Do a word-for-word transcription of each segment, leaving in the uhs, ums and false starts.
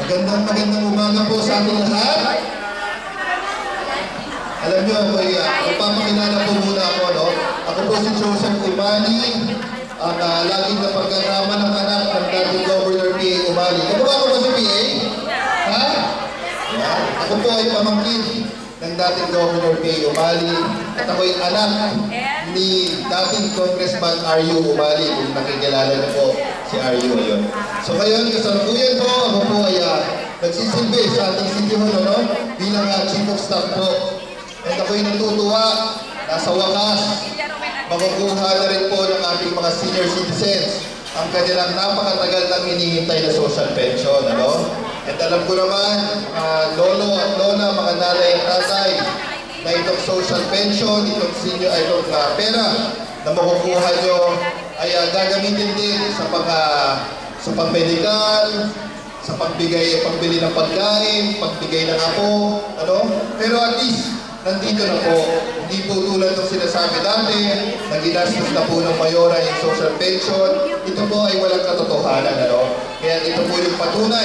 Magandang magandang umaga po sa ating lahat. Alam niyo, ako'y uh, magpapakilala po muna ako, no? Ako po si Joseph Umali, ang uh, laging napagkarama ng anak ng dating Governor P A Umali. Kamukha ko ba si P A? Ha? Yeah. Ako po ay pamangkin ng dating Governor P A Umali at ako'y anak ni dating Congressman R U Umali, kung nakikilala niyo po si R U ayun. So ngayon, kasalukuyan po, ako po ay uh, nagsisilbi sa ating City Hall, no? Bilang uh, Chief of Staff po. At ako'y natutuwa na sa wakas, makukuha na rin po ng ating mga senior citizens ang kanilang napakatagal nang hinihintay na social pension, ano? At alam ko naman, uh, lolo at lola, mga nanay at tatay, na itong social pension, itong senior, ay itong uh, pera na makukuha nyo ay uh, gagamitin din sa pag uh, sa pang-medical, sa pagbigay, pagbili ng pagkain, pagbigay ng apo, ano? Pero at least, nandito na po. Hindi po tulad ng sinasabi dati na ginastos na po ng mayora yung social pension. Ito po ay walang katotohanan, ano? Kaya ito po yung patunay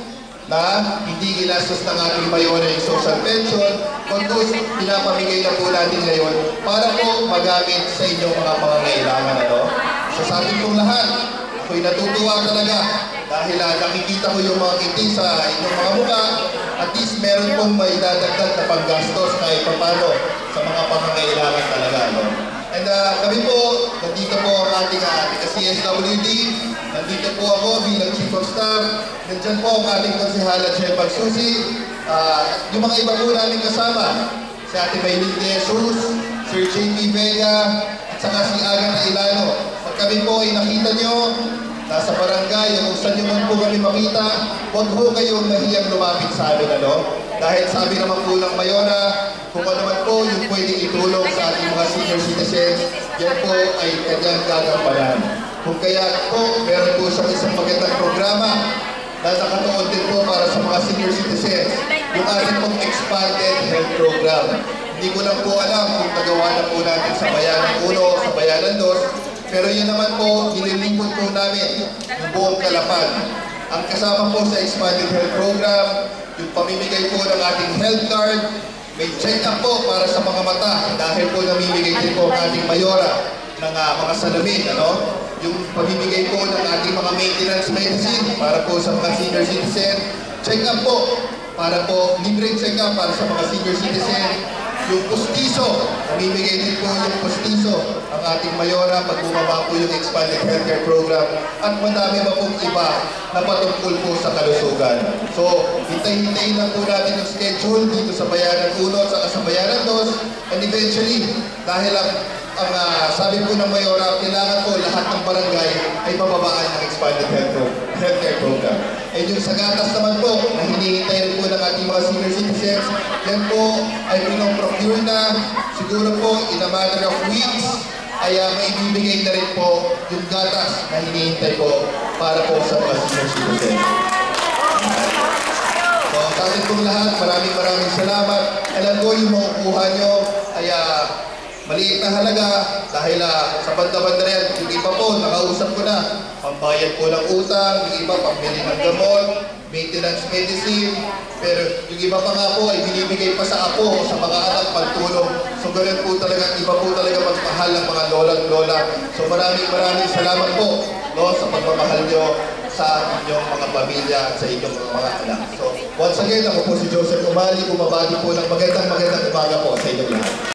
na hindi ginastos ng ating mayora yung social pension, kundi pinapamigay na po natin ngayon para po magamit sa inyong mga pangangailangan, ano? So sa ating pong lahat, ako'y natutuwa talaga dahil uh, nakikita ko yung mga ngiti sa inyong mga mukha. At least meron pong may dadagdag na panggastos kahit papano sa mga pangangailangan talaga, no? And uh, kami po, nandito po ang ating uh, C S W D, nandito po ako bilang Chief of Staff, nandyan po ang ating konsihala Chef Magsusi, uh, yung mga iba po namin kasama, si Ate Maylin De Jesus, Sir J P Vega, at saka si Aga na Ilano. Pag kami po ay nakita nyo, nasa barangay, kung saan nyo man po kami makita, huwag po kayong nahiyang lumapit sa amin, ano? Dahil sabi naman po ng Mayora, kung ano man po yung pwedeng itulong sa ating mga senior citizens, yan po ay kanyang gagampanan. Kung kaya po, meron po siyang isang magandang programa na nakatuon din po para sa mga senior citizens, yung ating pong expanded health program. Hindi ko lang po alam kung nagawa na po natin sa Bayanan uno, sa Bayanan dos, pero yun naman po, nililingkod po namin yung buong Kalapan. Ang kasama po sa expanded health program, yung pamimigay po ng ating health card, may check-up po para sa mga mata dahil po namimigay din po ang ating mayora ng uh, mga salamin, ano? Yung pamimigay po ng ating mga maintenance medicine para po sa mga senior citizen, check-up po para po, libreng check-up para sa mga senior citizen. Yung pustiso, namimigay din po yung pustiso ang ating mayora pag bumaba po yung expanded healthcare program at madami pa pong iba na patungkol po sa kalusugan. So, hintay-hintayin lang po natin yung schedule dito sa Bayanan uno at sa Bayanan dos, and eventually, dahil ang, ang uh, sabi po ng mayora, kailangan po lahat ng barangay ay mababaan ng expanded healthcare program. Eh yung sa gatas naman po, na hinihintay rin po ng ating mga senior citizens, yan po ay pinong-procure na, siguro po in a matter of weeks, ay uh, maibibigay na rin po yung gatas na hinihintay po para po sa mga senior citizens. So, sa atin pong lahat, maraming maraming salamat. Alam ko yung makukuha nyo ay uh, maliit na halaga dahil uh, sa banda-banda na yan, yung iba po, nakausap ko na, pambayad po ng utang, yung iba pambili ng gamot, maintenance medicine, pero yung iba pa nga po ay binibigay pa sa apo, sa mga anak, pagtulong. So ganun po talaga, iba po talaga magmahal ng mga lola-lola. So maraming maraming salamat po, no, sa pagmamahal nyo sa inyong mga pamilya at sa inyong mga anak. So once again, ako po si Joseph Umali, bumabati po ng magandang magandang umaga po sa inyong lahat.